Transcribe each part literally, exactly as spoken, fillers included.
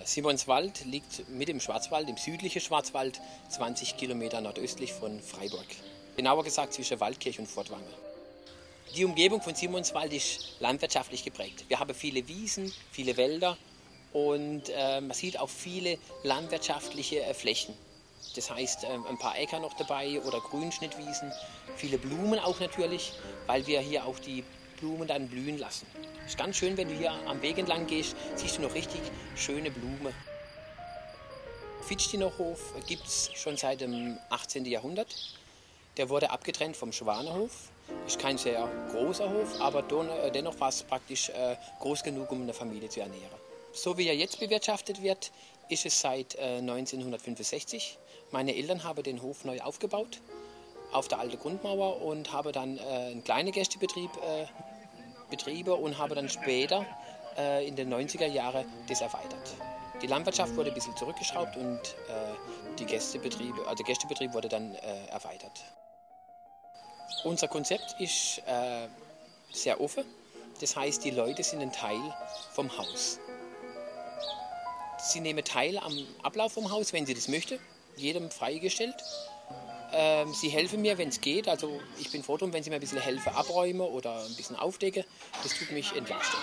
Simonswald liegt mit dem Schwarzwald, im südlichen Schwarzwald, zwanzig Kilometer nordöstlich von Freiburg. Genauer gesagt zwischen Waldkirch und Furtwangen. Die Umgebung von Simonswald ist landwirtschaftlich geprägt. Wir haben viele Wiesen, viele Wälder und äh, man sieht auch viele landwirtschaftliche äh, Flächen. Das heißt, äh, ein paar Äcker noch dabei oder Grünschnittwiesen, viele Blumen auch natürlich, weil wir hier auch die Blumen dann blühen lassen. Es ist ganz schön, wenn du hier am Weg entlang gehst, siehst du noch richtig schöne Blumen. Fitzstinerhof gibt es schon seit dem achtzehnten Jahrhundert. Der wurde abgetrennt vom Schwanerhof. Ist kein sehr großer Hof, aber dennoch war es praktisch äh, groß genug, um eine Familie zu ernähren. So wie er jetzt bewirtschaftet wird, ist es seit äh, neunzehnhundertfünfundsechzig. Meine Eltern haben den Hof neu aufgebaut auf der alten Grundmauer und haben dann äh, einen kleinen Gästebetrieb äh, betrieben und haben dann später äh, in den neunziger Jahren das erweitert. Die Landwirtschaft wurde ein bisschen zurückgeschraubt und äh, die Gästebetriebe, also der Gästebetrieb wurde dann äh, erweitert. Unser Konzept ist äh, sehr offen, das heißt, die Leute sind ein Teil vom Haus. Sie nehmen teil am Ablauf vom Haus, wenn sie das möchten, jedem freigestellt. Ähm, sie helfen mir, wenn es geht, also ich bin froh drum, wenn sie mir ein bisschen helfen, abräumen oder ein bisschen aufdecken, das tut mich entlasten.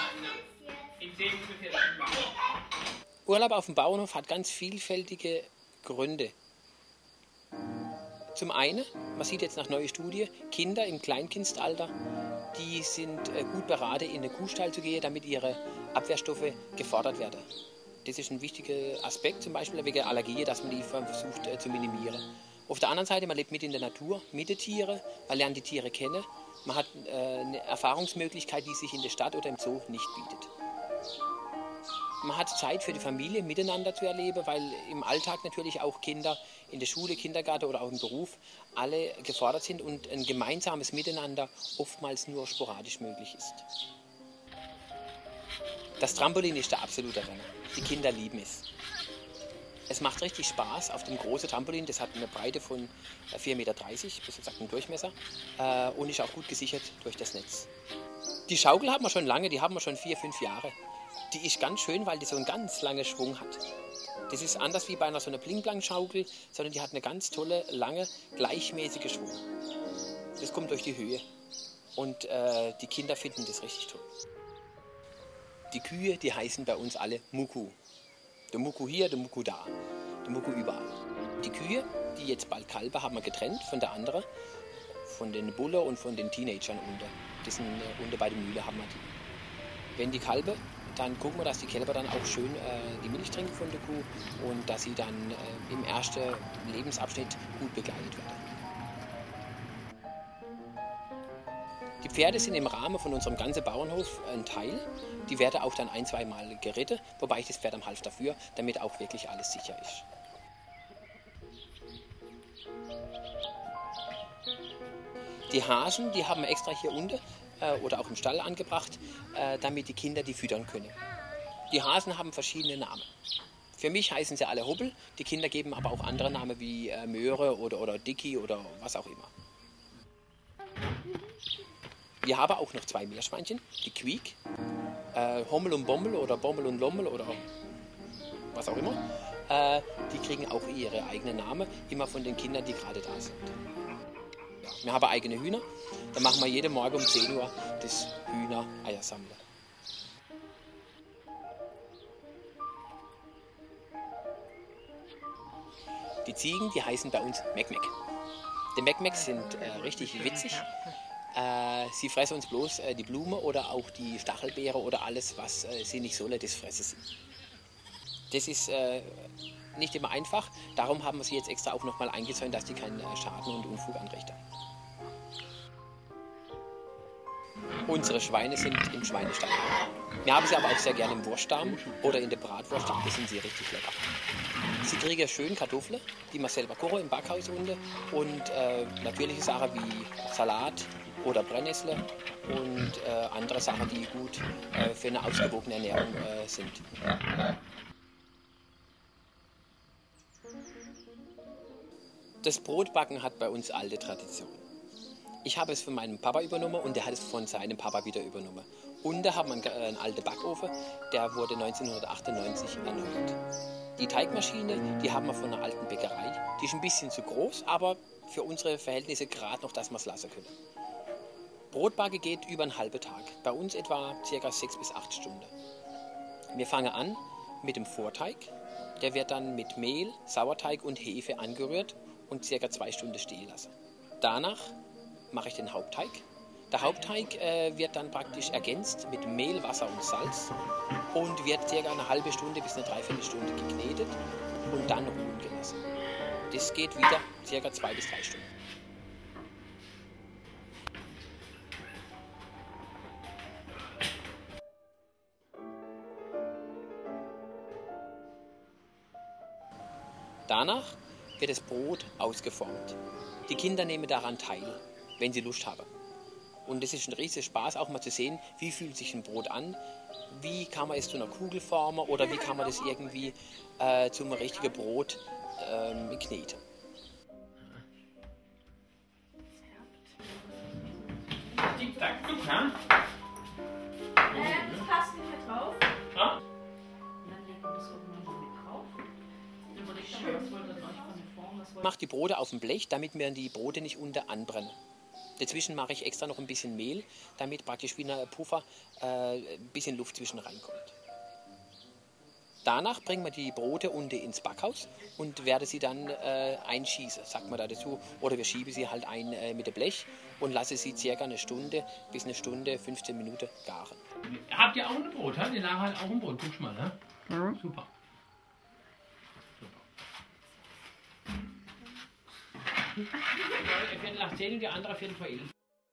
Urlaub auf dem Bauernhof hat ganz vielfältige Gründe. Zum einen, man sieht jetzt nach neuen Studien, Kinder im Kleinkindalter, die sind gut beraten, in den Kuhstall zu gehen, damit ihre Abwehrstoffe gefordert werden. Das ist ein wichtiger Aspekt, zum Beispiel wegen Allergien, dass man die versucht äh, zu minimieren. Auf der anderen Seite, man lebt mit in der Natur, mit den Tieren, man lernt die Tiere kennen, man hat äh, eine Erfahrungsmöglichkeit, die sich in der Stadt oder im Zoo nicht bietet. Man hat Zeit für die Familie miteinander zu erleben, weil im Alltag natürlich auch Kinder in der Schule, Kindergarten oder auch im Beruf alle gefordert sind und ein gemeinsames Miteinander oftmals nur sporadisch möglich ist. Das Trampolin ist der absolute Renner. Die Kinder lieben es. Es macht richtig Spaß auf dem großen Trampolin. Das hat eine Breite von vier Meter dreißig, bis gesagt einen Durchmesser äh, und ist auch gut gesichert durch das Netz. Die Schaukel haben wir schon lange, die haben wir schon vier, fünf Jahre. Die ist ganz schön, weil die so einen ganz langen Schwung hat. Das ist anders wie bei einer so einer Bling-Blang-Schaukel, sondern die hat eine ganz tolle, lange, gleichmäßige Schwung. Das kommt durch die Höhe und äh, die Kinder finden das richtig toll. Die Kühe, die heißen bei uns alle Muku. Der Muku hier, der Muku da, der Muku überall. Die Kühe, die jetzt bald kalben, haben wir getrennt von der anderen, von den Bullen und von den Teenagern unten. Das sind äh, unten bei der Mühle haben wir die. Wenn die kalben, dann gucken wir, dass die Kälber dann auch schön äh, die Milch trinken von der Kuh und dass sie dann äh, im ersten Lebensabschnitt gut begleitet werden. Die Pferde sind im Rahmen von unserem ganzen Bauernhof ein Teil. Die werden auch dann ein-, zweimal geritten, wobei ich das Pferd am Halfter führe, damit auch wirklich alles sicher ist. Die Hasen, die haben wir extra hier unten äh, oder auch im Stall angebracht, äh, damit die Kinder die füttern können. Die Hasen haben verschiedene Namen. Für mich heißen sie alle Hubbel, die Kinder geben aber auch andere Namen wie äh, Möhre oder, oder Dicky oder was auch immer. Wir haben auch noch zwei Meerschweinchen, die Quiek, äh, Hommel und Bommel oder Bommel und Lommel oder was auch immer. Äh, die kriegen auch ihre eigenen Namen, immer von den Kindern, die gerade da sind. Ja, wir haben eigene Hühner, da machen wir jeden Morgen um zehn Uhr das Hühner-Eiersammeln. Die Ziegen, die heißen bei uns Mekmek. Die Mekmek sind äh, richtig witzig. Äh, sie fressen uns bloß äh, die Blume oder auch die Stachelbeere oder alles, was äh, sie nicht sollen, das fressen sie. Das ist äh, nicht immer einfach, darum haben wir sie jetzt extra auch nochmal eingezäunt, dass die keinen äh, Schaden und Unfug anrichten. Unsere Schweine sind im Schweinestall. Wir haben sie aber auch sehr gerne im Wurstdarm oder in der Bratwurst, da sind sie richtig lecker. Sie kriegen schön Kartoffeln, die man selber kochen im Backhaus unten und äh, natürliche Sachen wie Salat oder Brennnessel und äh, andere Sachen, die gut äh, für eine ausgewogene Ernährung äh, sind. Das Brotbacken hat bei uns alte Tradition. Ich habe es von meinem Papa übernommen und der hat es von seinem Papa wieder übernommen. Und da haben wir einen, einen alten Backofen, der wurde neunzehnhundertachtundneunzig erneuert. Die Teigmaschine, die haben wir von einer alten Bäckerei. Die ist ein bisschen zu groß, aber für unsere Verhältnisse gerade noch, dass wir es lassen können. Brotbacke geht über einen halben Tag. Bei uns etwa ca. sechs bis acht Stunden. Wir fangen an mit dem Vorteig. Der wird dann mit Mehl, Sauerteig und Hefe angerührt und ca. zwei Stunden stehen lassen. Danach mache ich den Hauptteig. Der Hauptteig äh, wird dann praktisch ergänzt mit Mehl, Wasser und Salz und wird ca. eine halbe Stunde bis eine Dreiviertelstunde geknetet und dann ruhen gelassen. Das geht wieder ca. zwei bis drei Stunden. Danach wird das Brot ausgeformt. Die Kinder nehmen daran teil, wenn sie Lust haben. Und es ist ein riesiger Spaß, auch mal zu sehen, wie fühlt sich ein Brot an, wie kann man es zu einer Kugel formen oder wie kann man das irgendwie äh, zum richtigen Brot ähm, kneten. Tick-Tack, guck, ha? Äh, die passen hier drauf. Ja? Und dann legen wir das irgendwann so mit drauf. Ich mache die Brote auf dem Blech, damit mir die Brote nicht unter anbrennen. Dazwischen mache ich extra noch ein bisschen Mehl, damit praktisch wie ein Puffer äh, ein bisschen Luft zwischen reinkommt. Danach bringen wir die Brote unten ins Backhaus und werden sie dann äh, einschießen, sagt man da dazu. Oder wir schieben sie halt ein äh, mit dem Blech und lassen sie circa eine Stunde bis eine Stunde, fünfzehn Minuten garen. Habt ihr auch ein Brot, ha? Die Lara hat auch ein Brot, guck mal, ne? Mhm. Super. Ein Viertel nach zehn und die andere Viertel vor elf.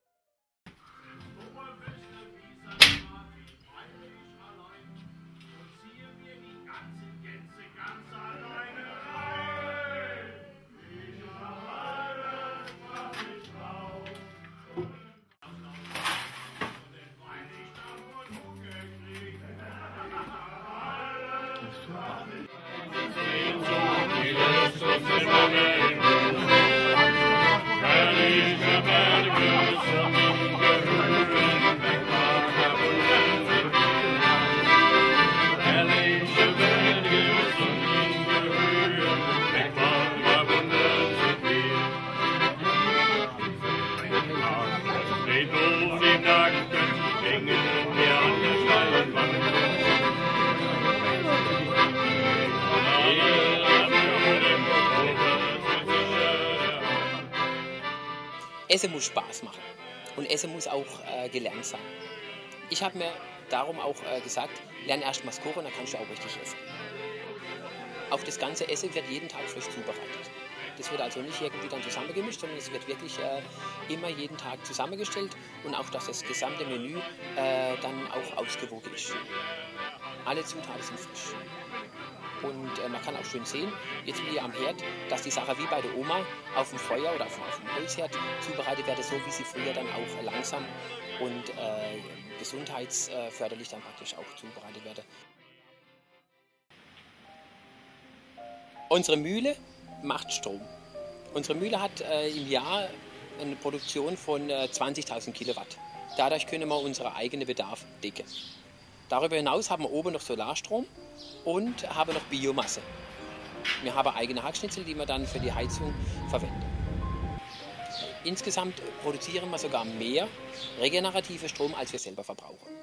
Essen muss Spaß machen und Essen muss auch äh, gelernt sein. Ich habe mir darum auch äh, gesagt, lern erst mal das Kochen, dann kannst du auch richtig essen. Auch das ganze Essen wird jeden Tag frisch zubereitet. Das wird also nicht irgendwie dann zusammengemischt, sondern es wird wirklich äh, immer jeden Tag zusammengestellt und auch, dass das gesamte Menü äh, dann auch ausgewogen ist. Alle Zutaten sind frisch. Und äh, man kann auch schön sehen, jetzt wie am Herd, dass die Sache wie bei der Oma auf dem Feuer oder auf, auf dem Holzherd zubereitet werden, so wie sie früher dann auch langsam und äh, gesundheitsförderlich dann praktisch auch zubereitet werden. Unsere Mühle macht Strom. Unsere Mühle hat äh, im Jahr eine Produktion von äh, zwanzigtausend Kilowatt. Dadurch können wir unseren eigenen Bedarf decken. Darüber hinaus haben wir oben noch Solarstrom und haben noch Biomasse. Wir haben eigene Hackschnitzel, die wir dann für die Heizung verwenden. Insgesamt produzieren wir sogar mehr regenerativen Strom, als wir selber verbrauchen.